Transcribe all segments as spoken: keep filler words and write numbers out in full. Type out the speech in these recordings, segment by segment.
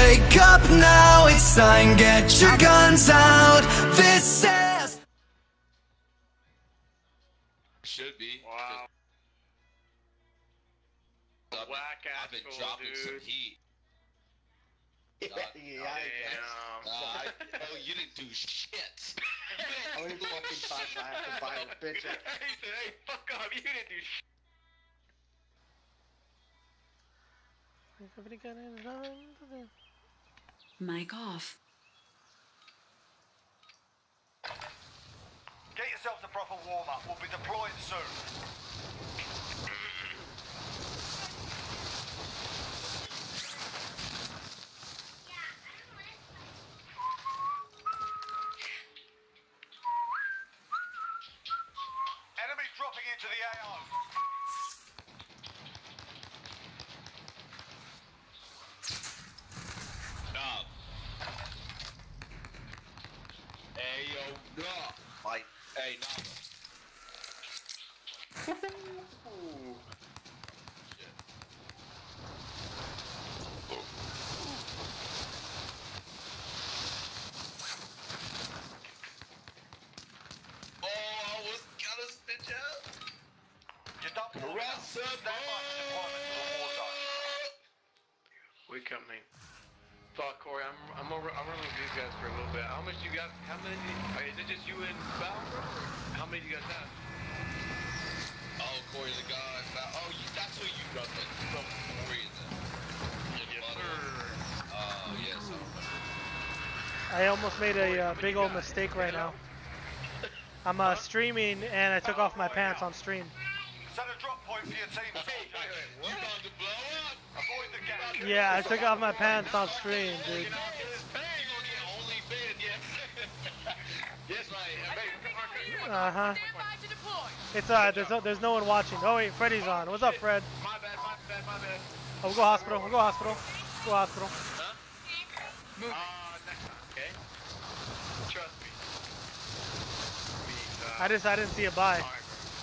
Wake up now, it's time, get your guns out. This is should be. Wow. I've, Whack been, ass I've been fool, dropping dude. some heat. Yeah, Uh, yeah, uh, Damn. uh, I, oh, you didn't do shit. How many fucking times I have to buy a bitch? Hey, hey, fuck off, you didn't do shit. Mic off. Get yourselves a proper warm-up. We'll be deploying soon. Enemy dropping into the A O. Stop. Hey, yo, no. Fight. Hey, Nava. Oh, I was gonna stitch out. You're done warming up. Russ, Stand by for deployment to the war zone. We coming. Fuck, Corey, I'm, I'm, over, I'm running with these guys for a little bit. How much you got? How many? Is it just you and Val, bro? How many do you guys have? Oh, Corey the God. Oh, you, that's who you run with. From Corey and them. Yes, Butter. sir. Oh, yes, I remember. I almost made a uh, big old mistake right now. I'm uh, streaming and I took off my pants on stream. Set a drop point for your team. Hey, wait, wait, you about to blow up? Avoid the gap. Yeah, I took off my pants on stream, dude. You know, it's paying on the only bid, yes. Yes, right. Hey, come on, come on. Uh huh. Stand by to deploy. It's alright. There's no, there's no one watching. Oh wait, Freddy's on. What's up, Fred? My bad, my bad, my bad. Oh, we'll go hospital. We'll go hospital. Go hospital. Huh? Uh, next time, okay? Trust me. Me, uh, I just I didn't see a buy. alright, bro.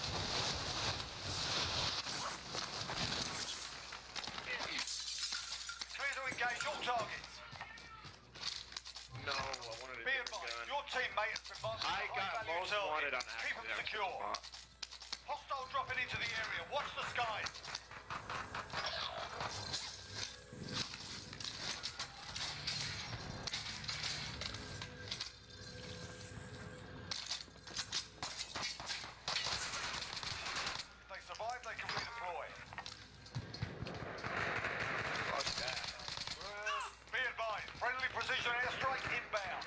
Clear to engage all targets. No, I wanted to Be get a advised, gun. your teammate has been marked I as a got high-value most target. wanted on Keep them accident. secure. Hostile dropping into the area. Watch the skies. If they survive, they can redeploy. Fuck that. Be advised, friendly precision airstrike inbound.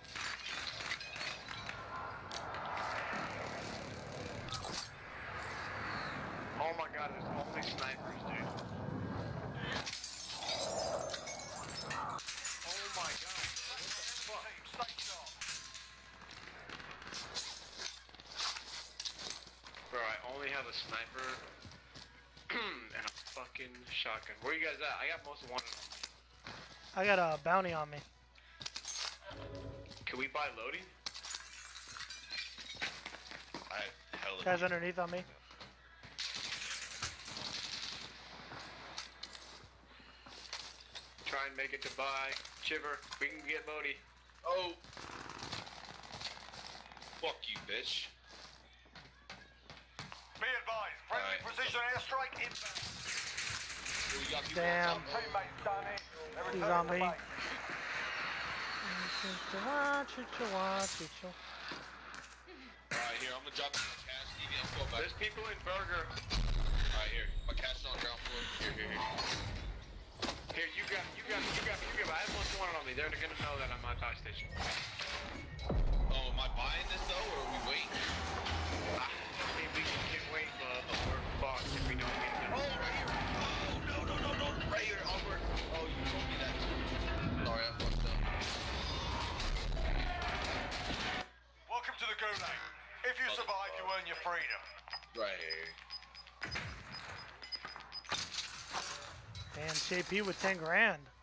Oh my god, there's only snipers, dude. Oh my god, man. What the fuck? Team, stay sharp. Bro, I only have a sniper and a fucking shotgun. Where you guys at? I got most wanted on me. I got a bounty on me. Can we buy Lodi? I hella Guys underneath on me. Try and make it to buy. Shiver, we can get Lodi. Oh. Fuck you, bitch. Be advised, friendly Alright. precision airstrike inbound. Oh, you got people Damn. on top, bro. Teammates done in. They're He's returning on to me. base. Watch it, you watch it, you. Alright, here, I'm gonna drop my cash. Stevie, let's go back. There's people in Burger. Alright, here. My cash is on the ground floor. Here, here, here. Here, you got, you got, you got, you got. I have most wanted on me. They're gonna know that I'm at Dodge Station. Oh, am I buying this though, or are we waiting? I mean, we can wait, but we're fucked if we don't get Oh, them. right here. Oh, no, no, no, no. Right here, Albert. Oh, you told me that too. Sorry, I fucked up. Welcome to the Gulag. If you survive, you earn your freedom. Right here. Damn, J P with ten grand. No,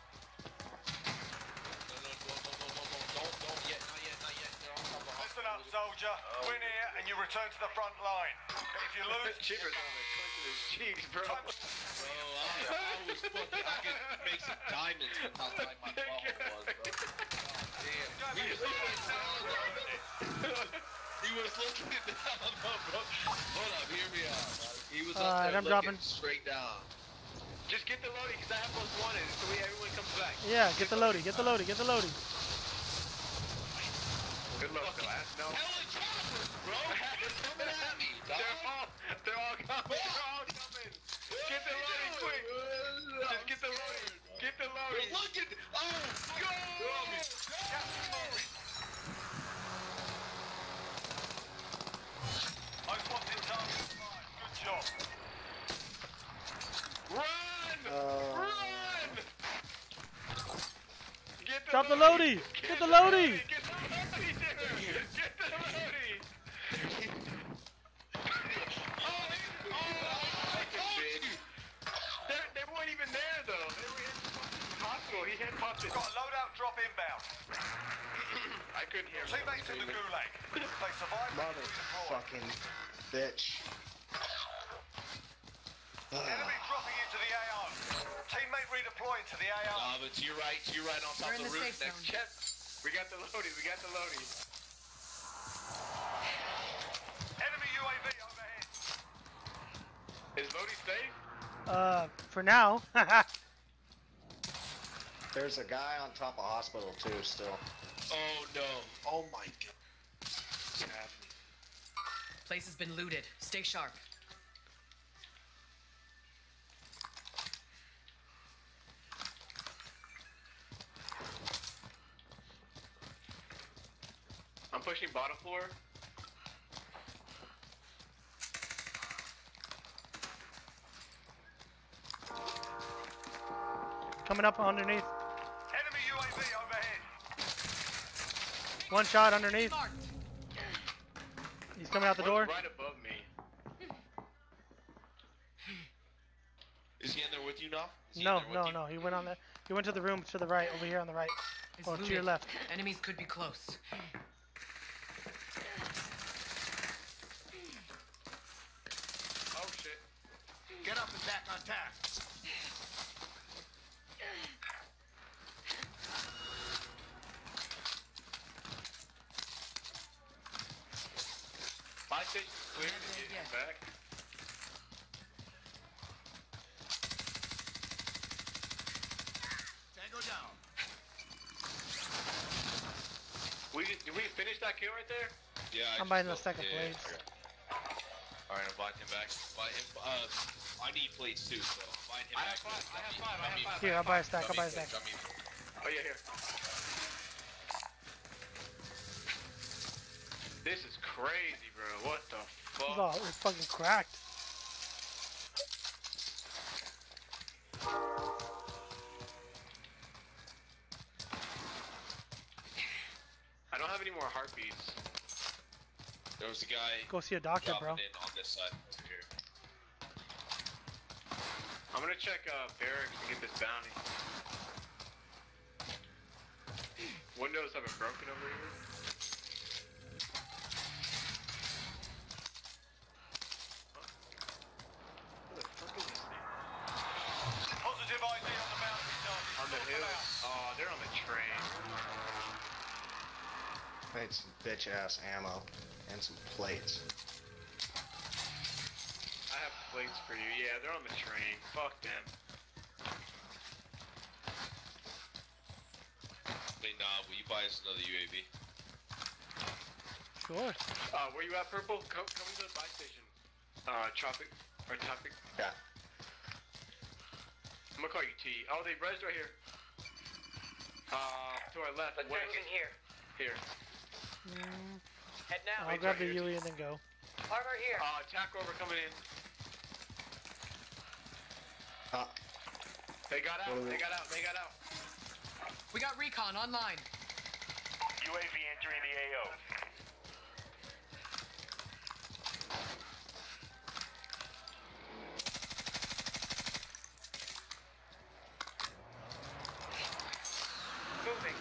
no, no, no, no, no, no. Don't, don't yet, not yet, not yet. They're on top of the Listen up, hospital. soldier. Win here and you return to the front line. If you lose, Shiver's on the clenching his cheeks, bro. Bro, I, I was fucking, I could make some diamonds from how tight my ball was, bro. Oh, damn. He was looking down. He was looking down, bro. Hold up, hear me out. Bro. He was up Alright, there I'm looking dropping. straight down. Just get the loading, because I have most wanted, so we, everyone comes back. Yeah, get the loadie, get the loadie, get the loadie. Good luck, though. No. Helicopters, bro. They're coming at me, dog. They're all, they're all coming. They're all coming. Get the loading quick. Just get the loading. Get the loading. Look at, oh, Go! I spotted target. Good job. Run! Uh, Run! Get the Drop the loading. loadie! Get the loadie! Get the loadie, dude! Get the loadie! Oh, oh, I told you. they, they weren't even there, though. They were in the hospital. He had popped it. Got a loadout drop inbound. I couldn't hear him. Teammates in the gulag. They survived. motherfucking bitch. Enemy dropping into the A O. Teammate redeploying to the A O. Nah, but to your right, to your right on top We're of in the the roof safe next zone. Check. We got the loadie. We got the loadie. Enemy U A V overhead. Is loadie safe? Uh, for now. There's a guy on top of hospital too still. Oh no. Oh my god. What's happening? Place has been looted. Stay sharp. I'm pushing bottom floor. Coming up underneath. Enemy U A V overhead. One shot underneath. Marked. He's coming out the One's door. right above me. Is he in there with you now? Is he in No, there with no, you? no. He went on the. He went to the room to the right, over here on the right. It's Oh, to looted. your left. Enemies could be close. Oh shit. Get up and back on task. My station's clear to get Yeah. him back. Tango down. We did we finish that kill right there? Yeah, I I'm just buying the built- second yeah, blades. okay. Alright, I'm buying him back. Buy him, uh, I need plates too, so buying him I back. have five, I have Dummy, five, I have dummy, five. Here, I'll buy a stack. I'll dummy, buy a stack. dummy. Oh yeah, here. This is crazy, bro. What the fuck? Oh, it's fucking cracked. I don't have any more heartbeats. There was a guy Go see a doctor, dropping bro. in on this side. Here. I'm gonna check uh, barracks and get this bounty. Windows have been broken over here. Where the fuck is this thing? Positive I D on the boundary target. On the Sort them hill? out. Oh, they're on the train. Made some bitch ass ammo and some plates. I have plates for you. Yeah, they're on the train. Fuck them. Hey, nah, will you buy us another U A V? Sure. Uh, where you at, Purple? Come, come to the buy station. Uh, Tropic, or Topic. Yeah. I'm gonna call you T. Oh, they rezzed right here. Uh, to our left. West. here. Here. Mm, Head now. I'll grab the U E and then go. Armor here. Uh, attack over coming in. Uh, They got out. They got out. They got out. We got recon online. U A V entering the A O. Moving.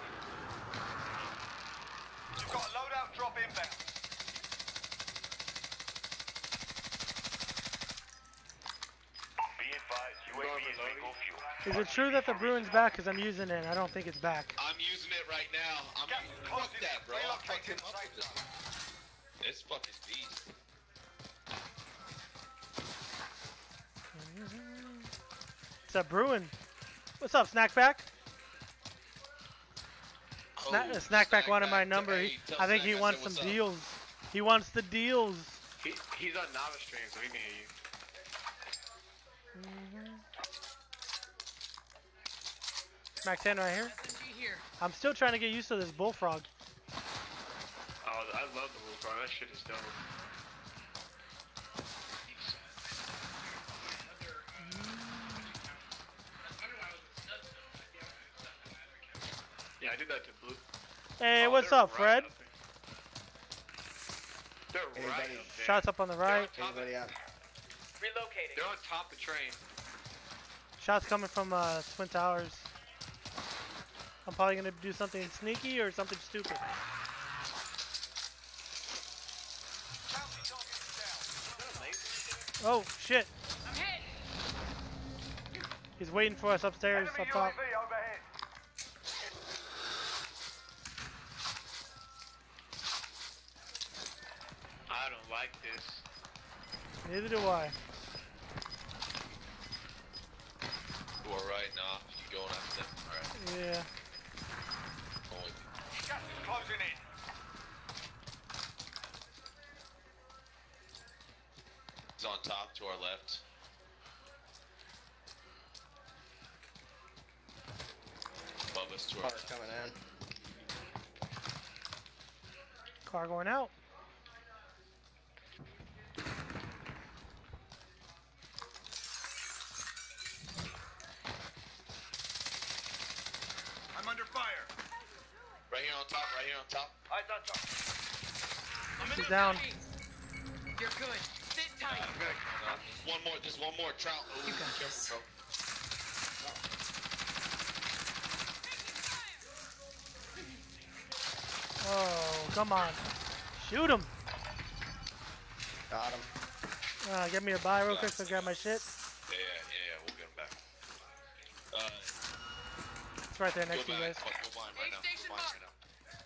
You've got a loadout drop inbound. Be advised, U A V Is it true that the Bruin's back? Because I'm using it and I don't think it's back. I'm using it right now. I'm Gas using is fuck closing that, in. bro. I'm Relocating fucking up safe with this. zone. It's fucking beast. What's up, Bruin? What's up, Snackback? Sna Oh, Snackback wanted my Snackback. number. Hey, He, tell I think Snack he I wants said some what's up. deals. He wants the deals. He, he's on Nava stream, so he can hear you. Mac ten right here. S M G here. I'm still trying to get used to this bullfrog. Oh, I love the Wolf Run. That shit is dope. Yeah, I did that to Blue. Hey, Oh, what's they're up, right Fred? up there. They're right Anybody- up there. Shots up on the right. They're on top, Anybody out? Relocating. they're on top of the train. Shots coming from uh, Twin Towers. I'm probably gonna do something sneaky or something stupid. Oh shit! I'm hit. He's waiting for us upstairs, Enemy up top. U A V overhead. I don't like this. Neither do I. You are right now. You going after them? Alright. Yeah. Going. Gas is closing in. He's on top to our left. Above us to our Car left. coming in. Car going out. I'm under fire. Right here on top, right here on top. Eyes on top. I'm in She's the down. building. You're good. Sit tight. I'm gonna, Uh, there's one more, there's one more. Trout. Ooh, You got careful, this. bro. Oh, come on. Shoot him. Got him. Uh, get me a buy real quick so I grab my shit. Yeah, yeah, yeah, yeah, we'll get him back. Uh, It's right there go next to you back. guys. Fuck, go buy him right now. Aid station Go buy him marked. right now.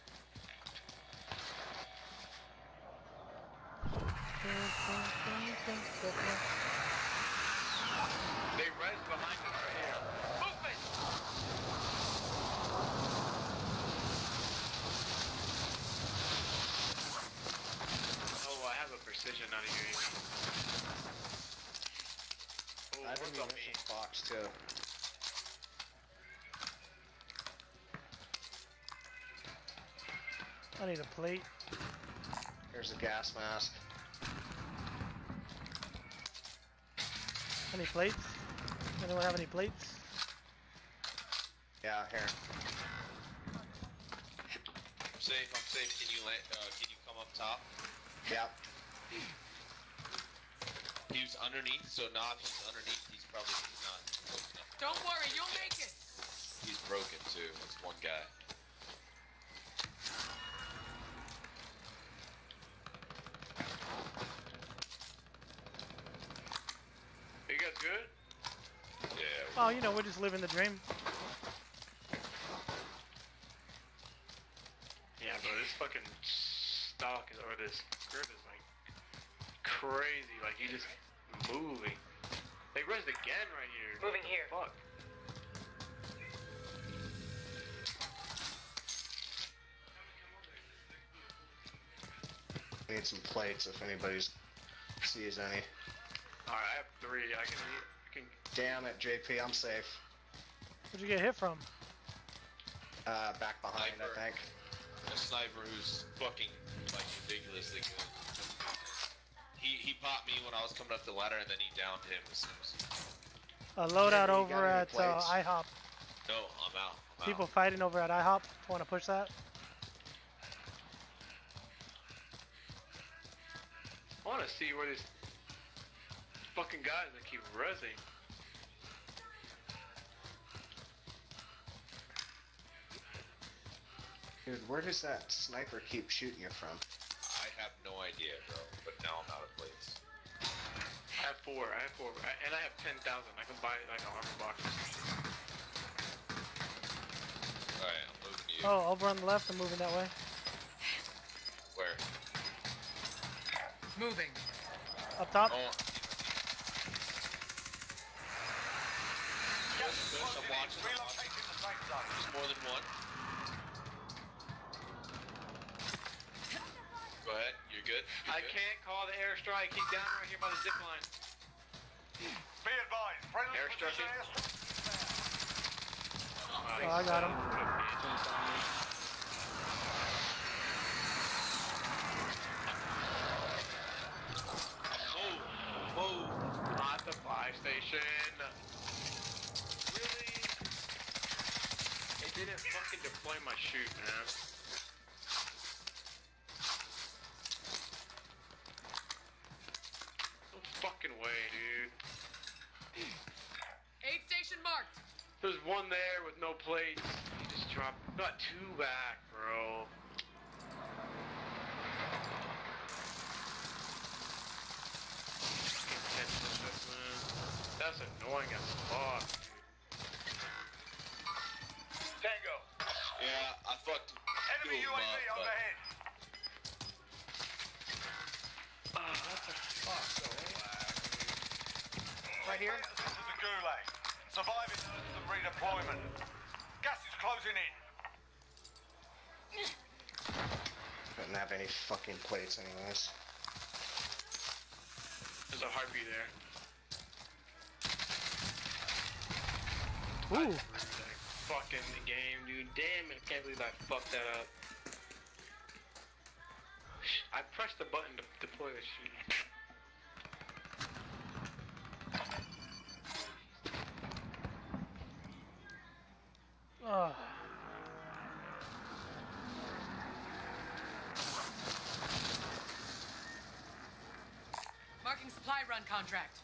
they res behind us right here. Movement. Oh, I have a precision on a U A V. Oh, I have a what's on me? munitions box too. I need a plate. Here's the gas mask. Any plates? Anyone have any plates? Yeah, here. I'm safe, I'm safe. Can you land, uh, can you come up top? Yep. He was underneath, so not if he's underneath, he's probably not close enough. Don't worry, you'll make it. He's broken too. It's one guy. You guys good? Yeah. Oh, you know, we're just living the dream. Yeah, bro, this fucking stock is, or this script is like crazy. Like, you just moving. They resed again right here. Moving What the here. Fuck. I need some plates if anybody sees any. Alright, I have three. I can, I can. Damn it, J P, I'm safe. Where'd you get hit from? Uh, back behind, Sniper. I think. A sniper who's fucking like ridiculously good. He he popped me when I was coming up the ladder, and then he downed him as soon as. A loadout you over got any at uh, plates? IHOP. No, I'm out. I'm People out. fighting over at IHOP. Want to push that? I want to see where these fucking guys that keep resing. Dude, where does that sniper keep shooting you from? I have no idea, bro. But now I'm out of plates. I I have four. I have four. I, and I have ten thousand. I can buy like an armor box. Alright, I'm moving you. Oh, over on the left. I'm moving that way. Where? Moving. Up top. Oh. Good, good. I'm watching. I'm watching. Relocating the safe zone. There's more than one. Go ahead. You're good. You're I good. can't call the airstrike. He's down right here by the zip line. Be advised, friendly Airstrike. precision airstrike. Oh, I got him. Move. Move. Not the buy station. Really? It didn't fucking deploy my chute, man. No fucking way, dude. Aid station marked. There's one there with no plates. He just dropped. Got two back, bro. That's annoying as fuck, dude. Tango. Yeah, I fucked two Enemy of U them A V up, but overhead. Ah, what the fuck? So whack, dude. Right here. Status into the gulag. Surviving earns some redeployment. Gas is closing in. Didn't have any fucking plates anyways. There's a harpy there. Ooh. Fucking the game, dude. Damn it, I can't believe I fucked that up. I pressed the button to deploy the shoot. Oh. Marking supply run contract.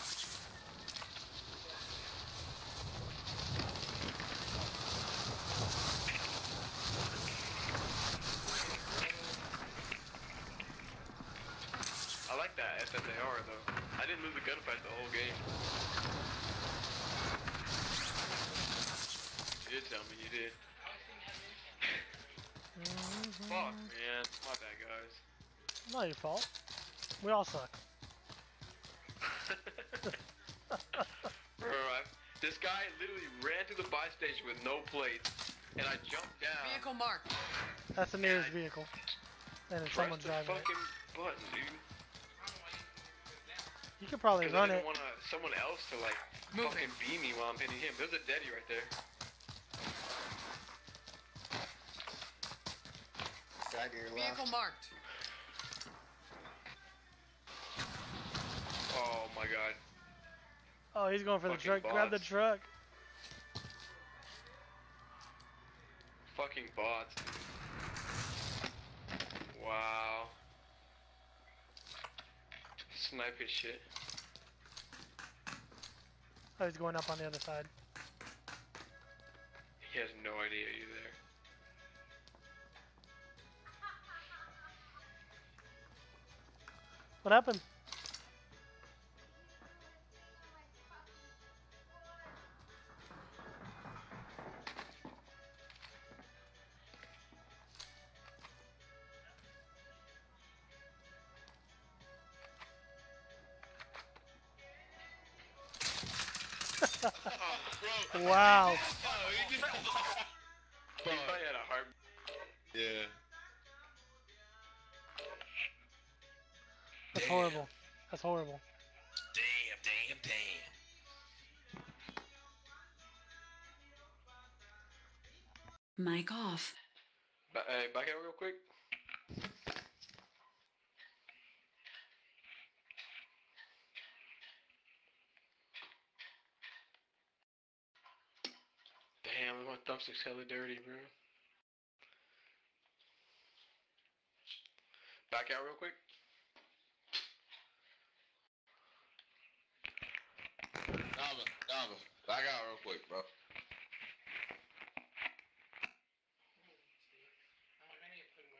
I like that S S A R though. I didn't move the gunfight the whole game. You did tell me you did. Fuck, man. My bad, guys. Not your fault. We all suck. Bro, I, this guy literally ran to the buy station with no plates, and I jumped down. Vehicle marked. That's the nearest vehicle. And it's Press someone the driving it. fucking button, dude. You could probably Because I run didn't it. want someone else to like Moving. fucking beat me while I'm hitting him. There's a deadie right there. Guy to your Vehicle left. marked. Oh my god. Oh, he's going for the Fucking truck. Grab the bots. truck. Fucking bots. Wow. Snipe his shit. Oh, he's going up on the other side. He has no idea you're there. What happened? Wow. Oh, he just... He probably had a heart. Yeah. That's horrible. That's horrible. Damn, damn, damn. Mic off. Ba- hey, back out real quick. Damn, my thumbstick's hella dirty, bro. Back out real quick. Nava, Nava, back out real quick, bro.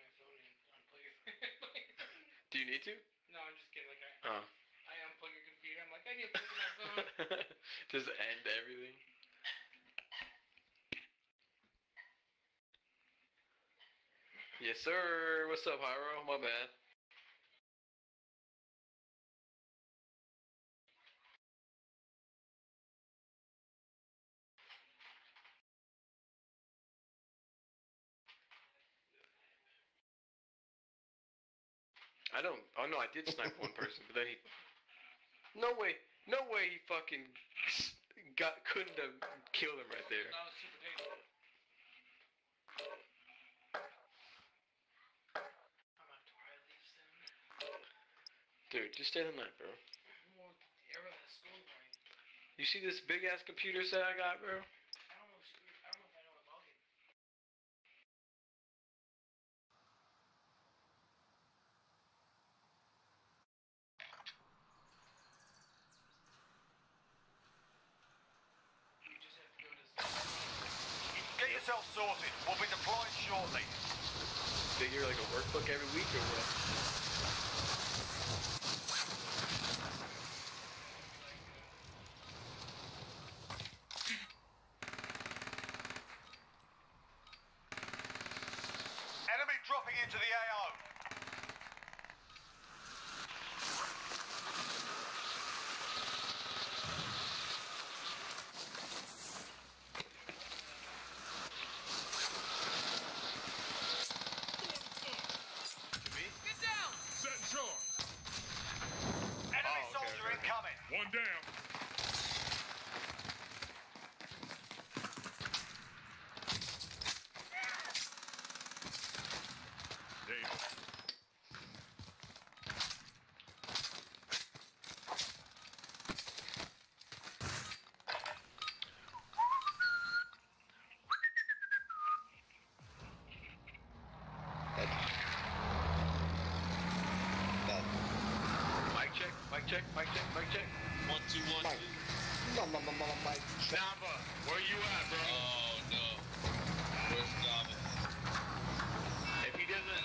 Do you need to? No, I'm just kidding. Like, I, Oh. I unplug your computer Just end everything. Yes, sir. What's up, Hyro? My bad. I don't. Oh no, I did snipe one person, but then he. No way. No way. He fucking got couldn't have killed him right there. Dude, just stay the night, bro. You see this big ass computer set I got, bro? Get yourself sorted. We'll be deployed shortly. Figure like a workbook every week or what? Enemy dropping into the A O. Get down! Set charge. Enemy Oh, okay, soldier okay. incoming. One down. Damn. Dead. Dead. Mic check, mic check, mic check, mic check. One, two, one, Mike. two. No, no, no, no, Mike. Nava, where you at, bro? Oh no. Where's Nava? If he doesn't,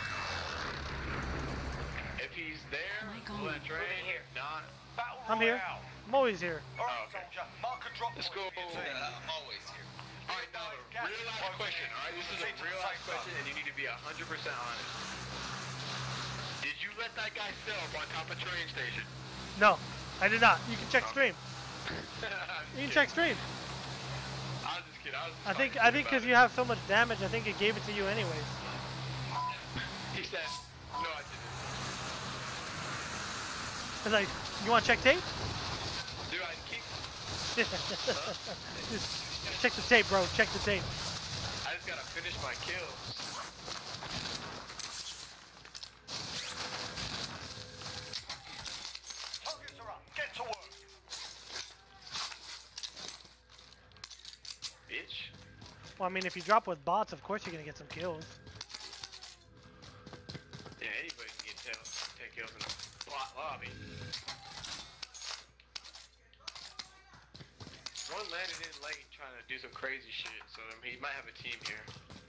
if he's there, Oh my God. will that train? If not, Battle I'm here. Royale. I'm always here. Alright, Oh, okay. soldier. Mark a drop let's point go. for your team. Yeah, I'm always here. Alright, Nava, real last question, alright? This is a real last question, and you need to be one hundred percent honest. Did you let that guy sell up on top of train station? No, I did not. You can check stream. I'm You can just check kidding. stream. I was just kidding. I was just I think talking I think about because you have so much damage, I think it gave it to you anyways. it. He said, no, I didn't. It's like, you want to check tape? Dude, I keep. Just check the tape, bro. Check the tape. I just gotta finish my kills. Targets are up. Get to work. Bitch. Well, I mean, if you drop with bots, of course you're gonna get some kills. Yeah, anybody can get tail, ten kills in a bot lobby. One landed in late trying to do some crazy shit, so um, he might have a team here.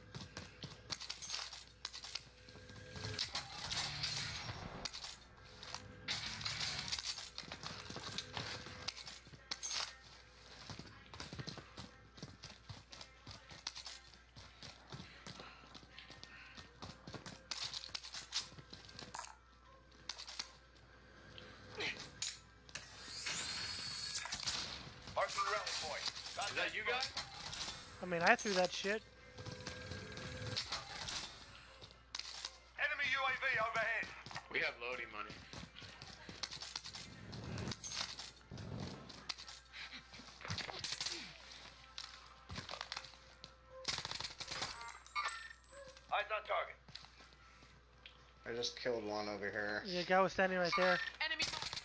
Open rally point. Is that you guys? I mean, I threw that shit. Enemy U A V overhead. We have loading money. Eyes on target. I just killed one over here. The guy was standing right there. Enemy.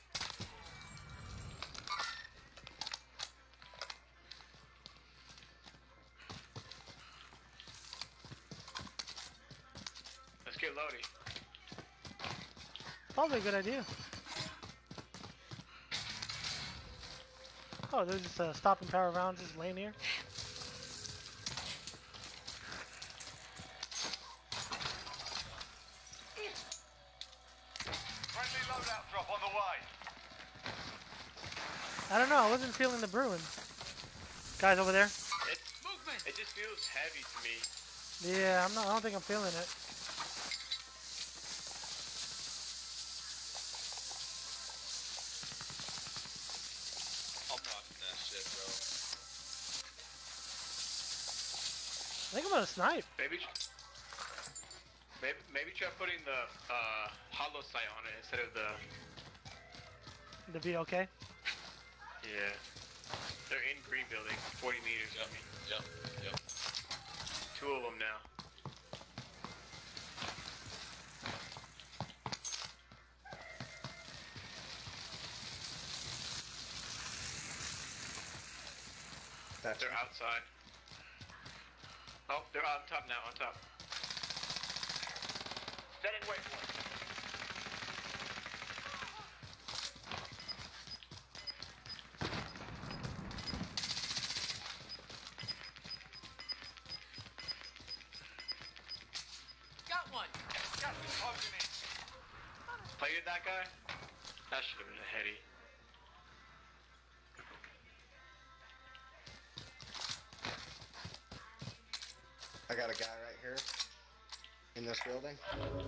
Let's get loading. Probably a good idea. Oh, there's just a stopping power rounds just laying here. Friendly loadout drop on the way. I don't know. I wasn't feeling the brewing. Guys over there. It, it just feels heavy to me. Yeah, I'm not. I don't think I'm feeling it. I'm rocking that shit, bro. I think I'm gonna snipe. Maybe, maybe, maybe try putting the uh, hollow sight on it instead of the. The V O K. Yeah. They're in green building, forty meters. Yep, I mean, yep, yep. two of them now. That's They're outside. Oh, they're on top now, on top. Setting waypoint. Got one. Gas is closing in. Played that guy? That should have been a heady. I got a guy right here in this building.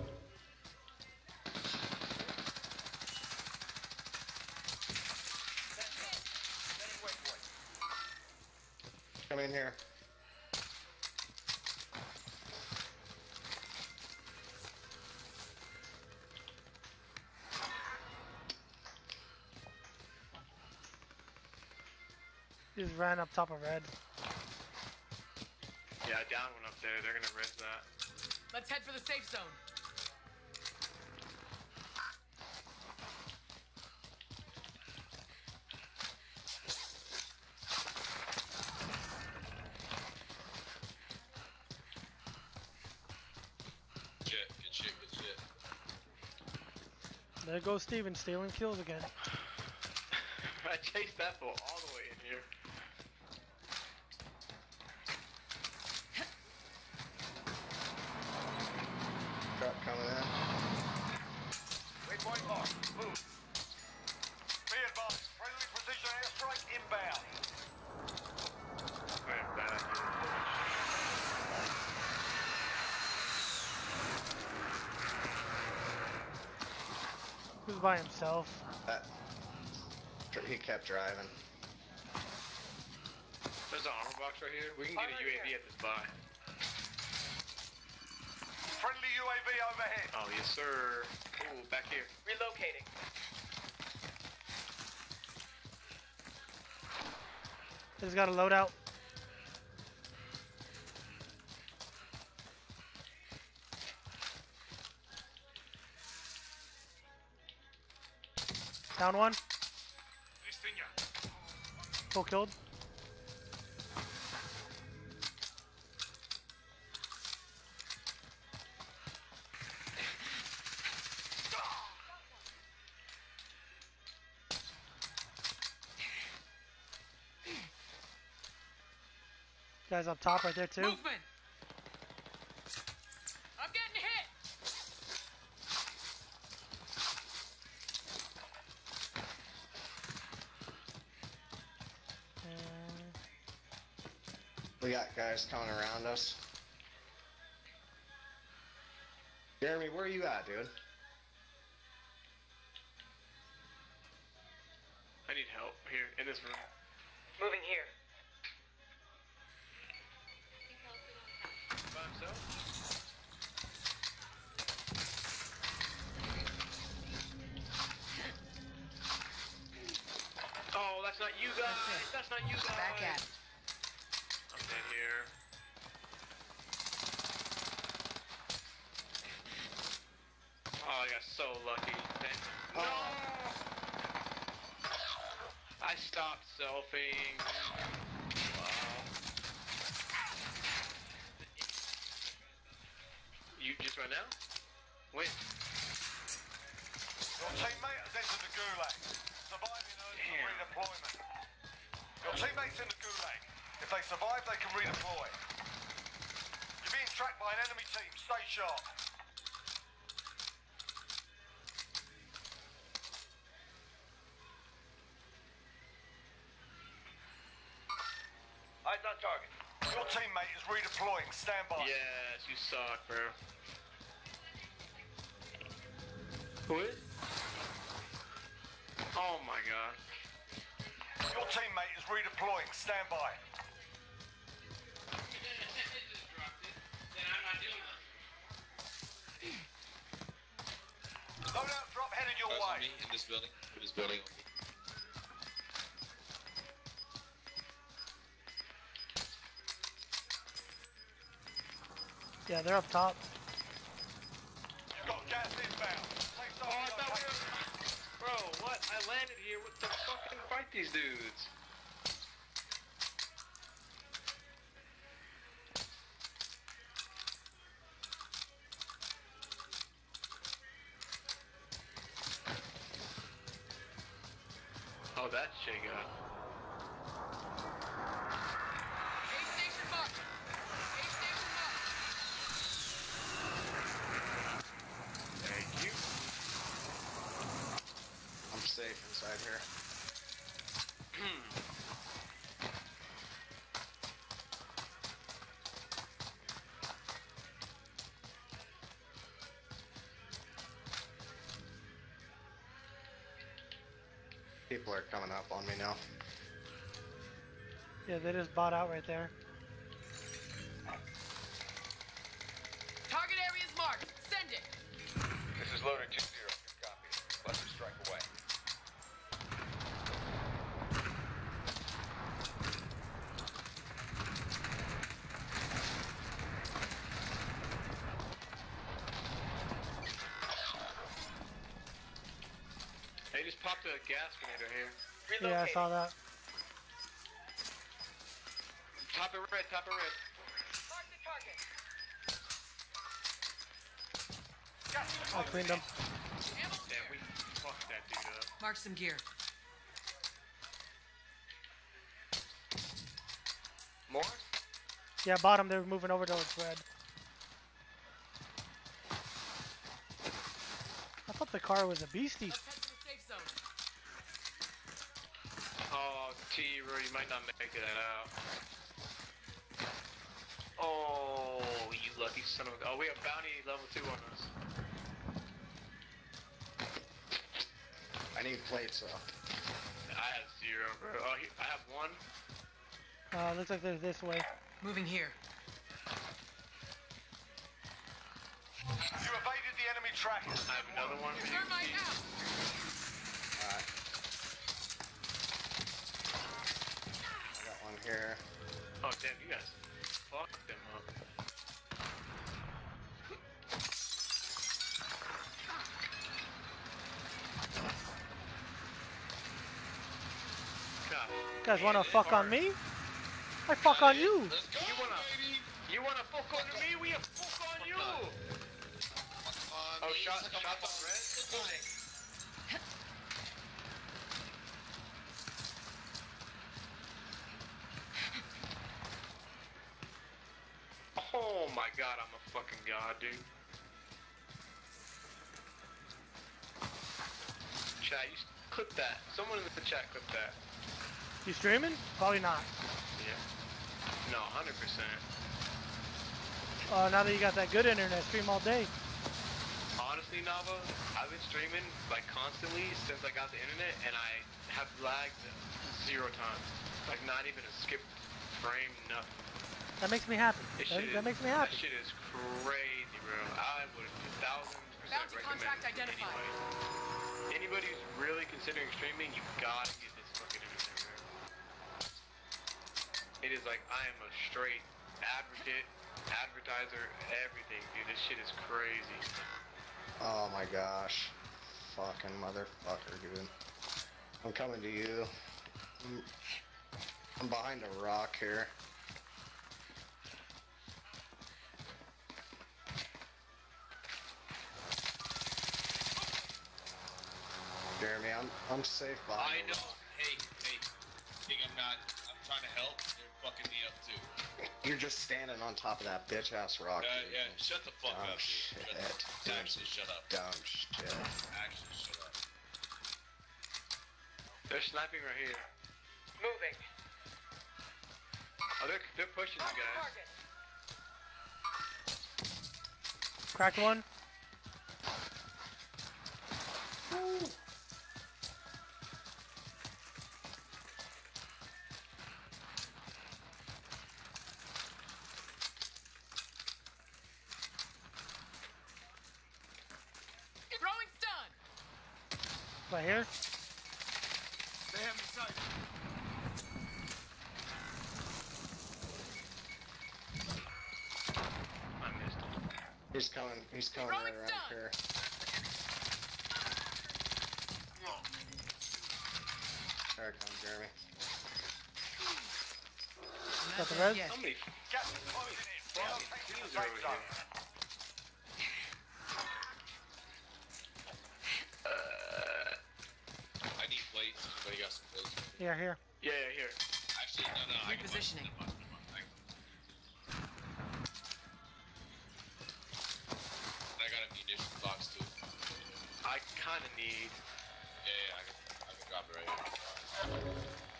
Setting waypoint. Come in here. He just ran up top of red. Yeah, down one up there. They're gonna res that. Let's head for the safe zone. Shit, good shit, good shit. There goes Steven stealing kills again. I chased that fool all the way in here. Truck coming in. Waypoint locked. Move. Be advised. Friendly precision airstrike inbound. Man, bad idea. Who's by himself? That he kept driving. There's an armor box right here. We can get a U A V at this buy. Friendly U A V overhead. Oh, yes, sir. Ooh, back here. Relocating. He's got a loadout. Down one. Full killed. Guys up top right there too. Movement. I'm getting hit. We got guys coming around us. Jeremy, where are you at, dude? I need help here in this room. Moving here. By himself? Oh, that's not you guys. That's not you guys. Back at. I'm dead here. Oh, I got so lucky. No! I stopped selfing. Wow. You just run out? Wait. Your teammate has entered the gulag. Surviving earns them redeployment. Your teammates in the gulag. If they survive, they can redeploy. You're being tracked by an enemy team. Stay sharp. Eyes on target. Your teammate is redeploying. Stand by. Yes, you suck, bro. Who is? Oh my god. Your teammate is redeploying. Stand by. Loadout drop headed your Guys way. on me in this building. In this building. Yeah, they're up top. You've got gas inbound. Safe Oh, zone I thought we relocated. were... Bro, what? I landed here. What the fucking fight these dudes? Oh, that shit got. Aid station marked. Aid station marked. Thank you. I'm safe inside here. People are coming up on me now. Yeah, they just bought out right there. Target area is marked. Send it. This is loader two zero. Good copy. Cluster strike away. They just popped a gas grenade right here. Yeah, I saw that. Top of red, top of red. Mark the target. I cleaned them. Ammo Damn, we fucked that dude up. Mark some gear. More? Yeah, bottom. They're moving over towards red. I thought the car was a beastie. Let's head to the safe zone. Oh, T, bro, you might not make it out. Oh, you lucky son of a... Oh, we have bounty level two on us. I need plates though. I have zero, bro. Oh, he, I have one. Uh, looks like they're this way. Moving here. You evaded the enemy tracker. I have another one for you. Thermite out. Alright. I got one here. Oh, damn, you guys fucked them up. God. You guys wanna fuck on me? I fuck on you. Let's go, You wanna- baby. You wanna fuck on me? We have fuck on you! On Oh, me. shot, It's like shot a on red? building. Oh my god, I'm a fucking god, dude. Chat, you s- clip that. Someone in the chat clip that. You streaming? Probably not. Yeah. No, one hundred percent. Uh, now that you got that good internet, stream all day. Honestly, Nava, I've been streaming like constantly since I got the internet, and I have lagged zero times. Like not even a skipped frame, nothing. That makes me happy. This That, shit that is- makes me happy. That shit is crazy, bro. I would a thousand percent Bounty recommend contract it to identified. anybody. Anybody who's really considering streaming, you gotta get this fucking internet, bro. It is like I am a straight advocate, advertiser, everything, dude. This shit is crazy. Oh my gosh. Fucking motherfucker, dude. I'm coming to you. I'm, I'm behind a rock here. Jeremy, I'm I'm safe I behind. know. Hey, hey. Think I'm not. I'm trying to help. They're fucking me up too. You're just standing on top of that bitch ass rock. Uh, dude. yeah. Shut the fuck Dumb up. Dude. shit. Shut the, Dumb- actually, shut up. Dumb shit. Actually, shut up. They're sniping right here. Moving. Oh, they're, they're pushing you guys. Cracked one. Throwing stun. Right here. They have me sighted. I missed him. He's coming. He's coming Throwing right around stun. here. There it comes, Jeremy. Got the res. Yes. How many Gas is closing in. fucking Relocating teams the are safe over zone. here? I need plates. Anybody got some plates? Yeah, here. Yeah, yeah, here. Actually, no, no. I can buy some. Repositioning. Never mind, never mind. I And I got a munitions box too. I kind of need. Yeah, yeah, I can, I can drop it right here.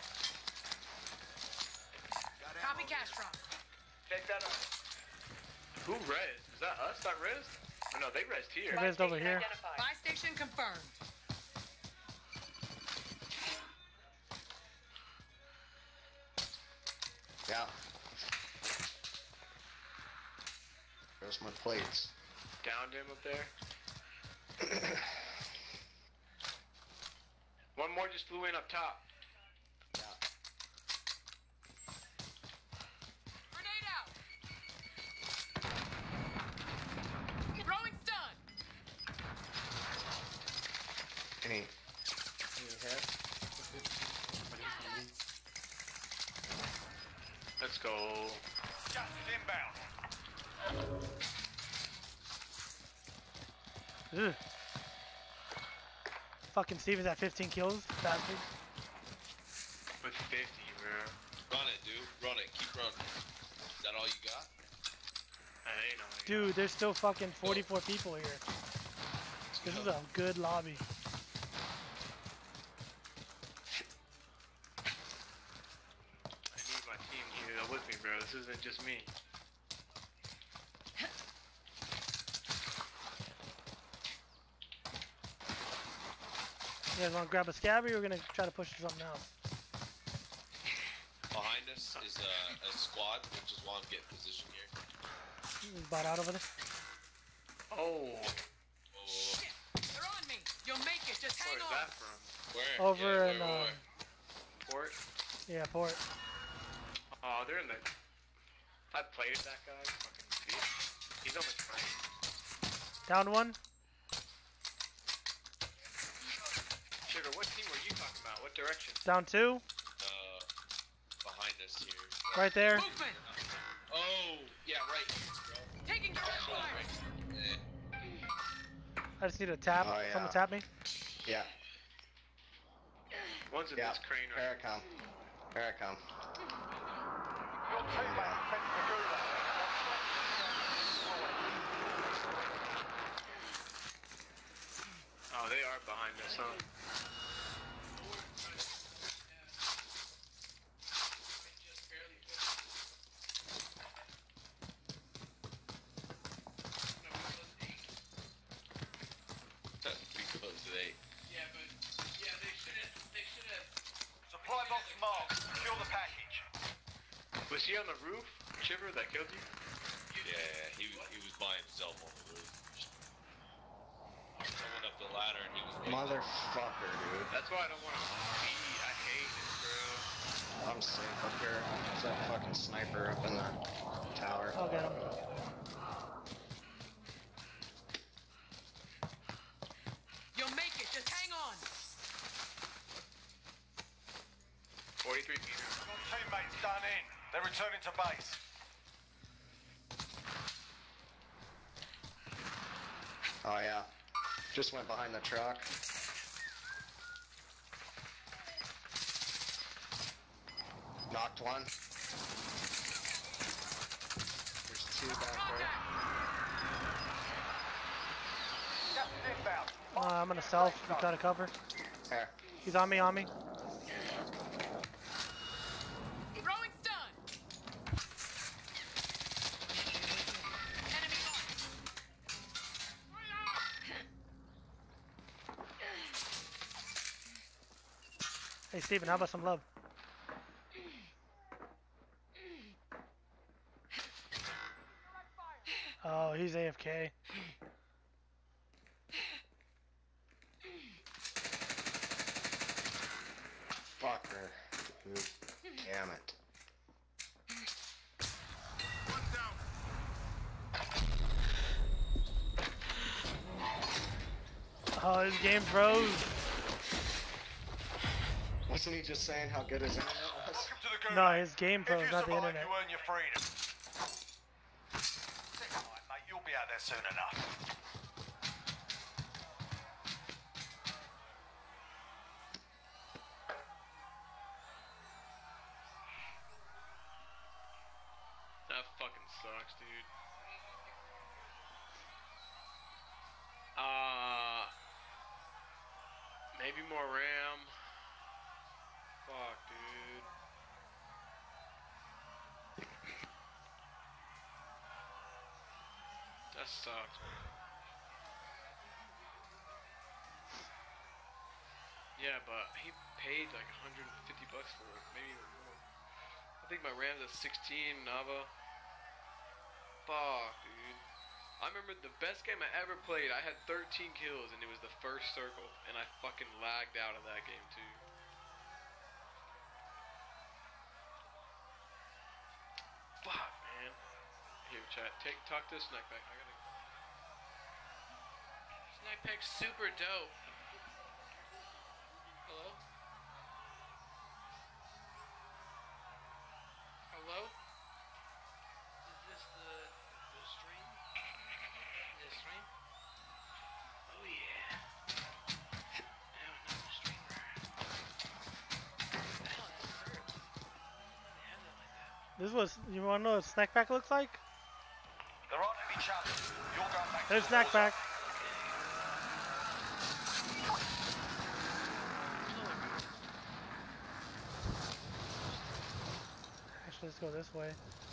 Copy cash drop. Check that out. Who res? Is that us that res? Oh, no, they resed here. They resed over here. Buy station confirmed. Yeah. There's my plates. Downed him up there. One more just flew in up top. Yeah. Grenade out. Throwing stun. Any? Any hit? Let's go. Gas is inbound. Ugh. Fucking Steve is at fifteen kills. Bastard. With fifty, bro. Run it, dude. Run it. Keep running. Is that all you got? I ain't know. Dude, there's still fucking forty-four people here. This is a good lobby. I need my team here with me, bro. This isn't just me. You guys want to grab a scabby or we're going to try to push to something else? Behind us is a, a squad. We just want to get in position here. He's about out over there. Oh. Oh, Shit. They're on me. You'll make it. Just hang Where's on. that from? where? Over yeah, in, where, where, um, where? Port? Yeah, port. Oh, they're in the... I played that guy. Fucking idiot. He's on the train. Down one. Sugar, what team were you talking about? What direction? Down two. Uh, behind us here. Right there. Movement. Oh, yeah, right here, bro. Taking direct Right, fire. right. Eh. I just need a tap. Oh, yeah. Someone tap me. Yeah. One's in Yeah. this crane Here right I come. Here I come. Your teammate defends the gulag. Oh, they are behind us, huh? We closed at eight. Supply box marked. Secure the package. Was he on the roof, Shiver, that killed you? Yeah, he, he was by himself on the roof. Someone up the ladder and he was waiting. Motherfucker, dude. That's why I don't want to be. I hate this, bro. I'm safe up here. There's that fucking sniper up in the tower. I'll get him. You'll make it. Just hang on. forty-three meters. Your teammate's done in. They're returning to base. Oh yeah. Just went behind the truck. Knocked one. There's two back there. Gas is inbound. Uh, I'm gonna self. You try to cover. Here. He's on me, on me. Throwing stun. Hey Steven, how about some love? Oh, he's A F K. Fucker. Dude. Damn it. One down. Oh, his game froze. Wasn't he just saying how good his internet was? Welcome to the Gulag. No, his game If froze, you not the survive, internet. you earn your freedom. Sit tight, mate. You'll be out there soon enough. That fucking sucks, dude. Uh, maybe more RAM. Fuck, dude. That sucks, man. Yeah, but he paid like one hundred fifty bucks for it, maybe even more. I think my RAM's at sixteen, Nava. Fuck, dude. I remember the best game I ever played, I had thirteen kills and it was the first circle, and I fucking lagged out of that game too. Fuck, man. Here, chat, take, talk to Snackback. I gotta go. Snackback's super dope. Hello? Hello? Is this the, the stream? The stream? Oh yeah. Now another streamer. What the hell, that hurts. They have that like that. This was, you wanna know what snack pack looks like? There aren't any challenges. You're going back There's to the snack war pack. Actually, let's go this way.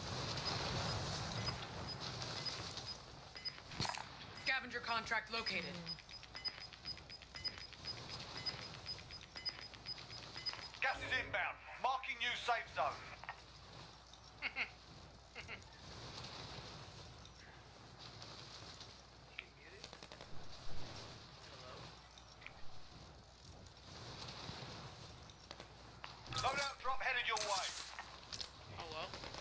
Scavenger contract located. Gas is inbound. Marking new safe zone. Loadout drop headed your way. Hello?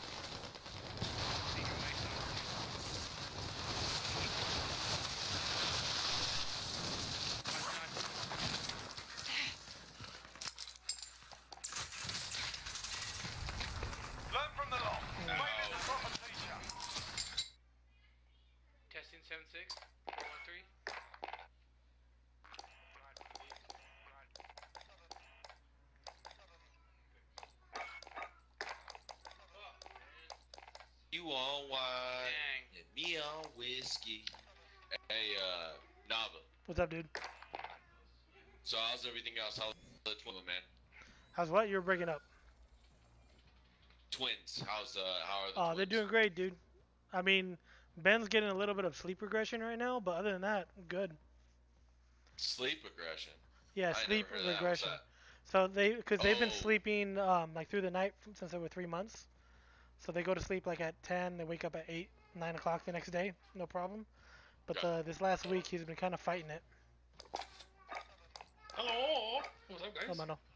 Learn from the lot. Failure to drop a teacher. Testing seven six, four one three. You on wine Dang. and me on whiskey. Hey, uh, Nava. What's up, dude? So how's everything else? How's the twin, man? How's what? You're breaking up. Twins. How's uh? How are the? Oh, twins? they're doing great, dude. I mean, Ben's getting a little bit of sleep regression right now, but other than that, good. Sleep regression. Yeah, I sleep never heard of that. What's regression. that? So they, because they've been Oh. sleeping um, like through the night f- since they were three months. So they go to sleep like at ten, they wake up at eight, nine o'clock the next day, no problem. But Yeah. uh, this last week he's been kind of fighting it. Hello. What's up, guys? Oh, mano.